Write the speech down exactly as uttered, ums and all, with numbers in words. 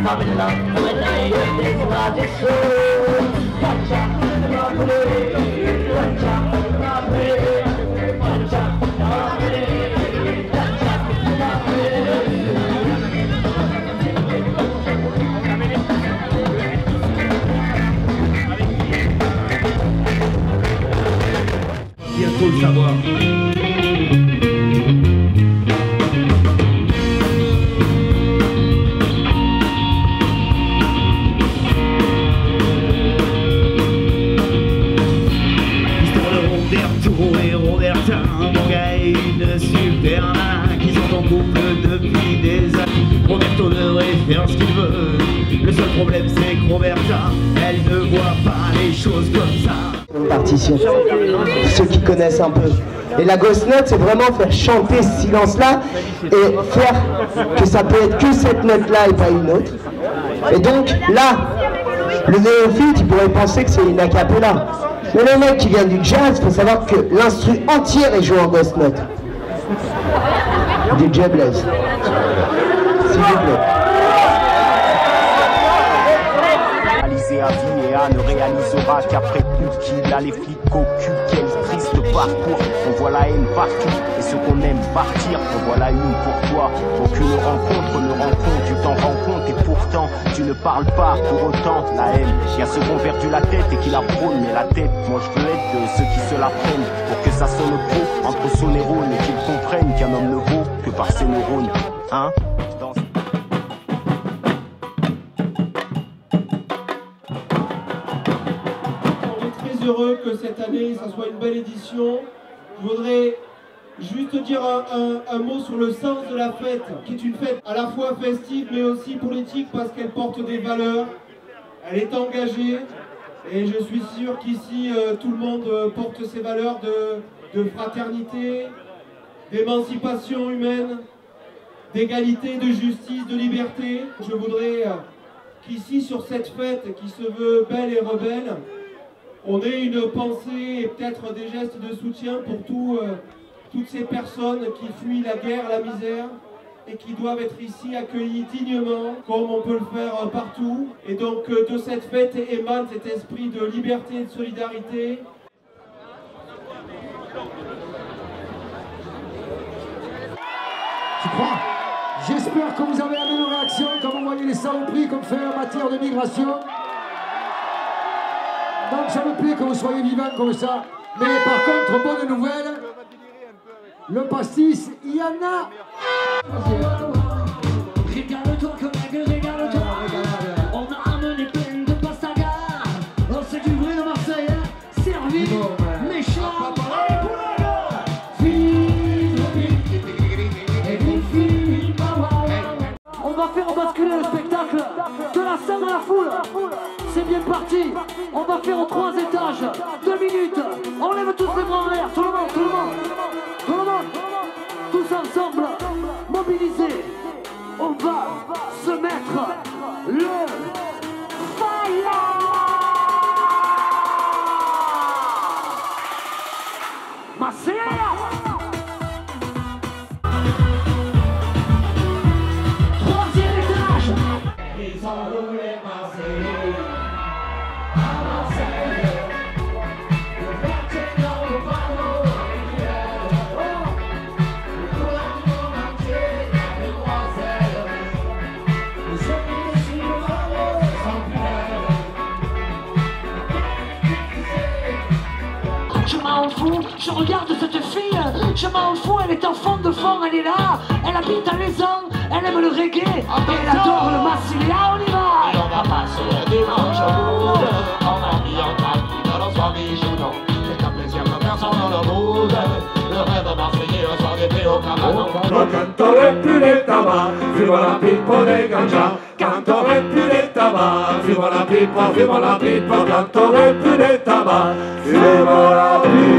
Bientôt le savoir. Et Roberta, mon gars et une super nana qui sont en couple depuis des années. Roberto devrait faire ce qu'il veut. Le seul problème c'est que Roberta, elle ne voit pas les choses comme ça. Une partition, pour ceux qui connaissent un peu. Et la ghost note, c'est vraiment faire chanter ce silence-là et faire que ça peut être que cette note-là et pas une autre. Et donc là, le néophyte, il pourrait penser que c'est une a cappella. Mais le mec qui vient du jazz, il faut savoir que l'instru entière est joué en ghost note. D J Blaze. S'il vous plaît. Réalisé à vie et A ne réalisera qu'après coup qu'il a les flics au cul. Quel triste parcours. On voit la haine partout et ce qu'on aime partir. On voit la une pour toi. Aucune rencontre ne rencontre, tu t'en rends compte et pourtant tu ne parles pas pour autant. La haine, il y a ceux qui ont perdu la tête et qui la prônent, mais la tête, moi je veux être de ceux qui se la prennent pour que ça sonne pro entre son neurone et qu'ils comprennent qu'un homme ne vaut que par ses neurones. Hein? Dans... On est très heureux que cette année ça soit une belle édition. Je voudrais juste dire un, un, un mot sur le sens de la fête, qui est une fête à la fois festive mais aussi politique parce qu'elle porte des valeurs, elle est engagée et je suis sûr qu'ici euh, tout le monde euh, porte ces valeurs de, de fraternité, d'émancipation humaine, d'égalité, de justice, de liberté. Je voudrais euh, qu'ici sur cette fête qui se veut belle et rebelle, on ait une pensée et peut-être des gestes de soutien pour tout euh, toutes ces personnes qui fuient la guerre, la misère et qui doivent être ici accueillies dignement comme on peut le faire partout. Et donc de cette fête émane cet esprit de liberté et de solidarité. Tu crois? J'espère que vous avez la même réaction quand vous voyez les saloperies qu'on fait en matière de migration. Donc ça me plaît que vous soyez vivants comme ça. Mais par contre, bonne nouvelle, le pastis, il y en a. Régale-toi comme la gueule, régale-toi. On a amené plein de pastaga. Oh, c'est du bruit de Marseille, hein. Servi, méchant. Allez, pour la gueule. Vive, et vive, vive, on va faire basculer le spectacle de la scène à la foule. C'est bien parti. On va faire aux trois étages. Deux minutes. On lève tous les bras en l'air. Tout le monde, tout le monde. Tout le monde, tous ensemble, mobilisés, on va se mettre le fire. Marseille. Troisième étage. Ils ont roulé Marseille. À Marseille. Je m'en fous, je regarde cette fille, je m'en fous, elle est en fond de fond, elle est là, elle habite à Maison, elle aime le reggae, et elle adore le Massilia, on y va. Et on va passer le dimanche au mood, en ami, en famille, dans nos soirées journaux, c'est un plaisir de personne dans le mood, le rêve marseillais, un soir d'été au Cabanon. Quand t'aurais plus les tabacs, fume la pipe pour les ganja. Quand t'aurais plus les tabacs, fume la pipe, fume la pipe. Quand t'aurais plus les tabacs, fume la pipe.